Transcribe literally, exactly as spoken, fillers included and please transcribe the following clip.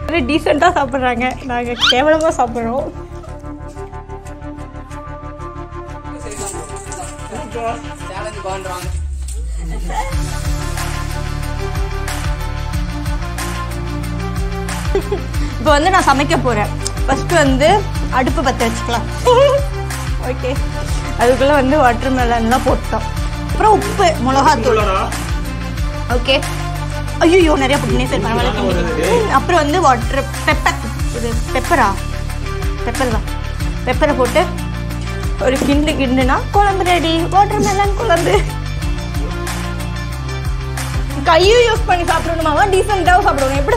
டீசெண்டாக சாப்பிட்றாங்க, நாங்கள் கேவலமாக சாப்பிட்றோம். இப்போ வந்து நான் சமைக்க போகிறேன். ஃபஸ்ட்டு வந்து அடுப்பு பற்ற வச்சுக்கலாம். ஓகே, அதுக்குள்ளே வந்து வாட்டர் மெலன்லாம் போட்டோம். அப்புறம் உப்பு, மிளகாத்தூள். ஓகே, ஐயோ நிறையா போட்டுனே, சரி பரவாயில்ல. அப்புறம் வந்து வாட்டர் பெப்பர், இது பெப்பரா பெப்பர் தான், பெப்பரை போட்டு ஒரு கிண்டு கிண்டுனா குழம்பு ரெடி. வாட்டர் மெலன் குழம்பு. கையும் யூஸ் பண்ணி சாப்பிடணுமாவா, டீசெண்டாகவும் சாப்பிடணும். எப்படி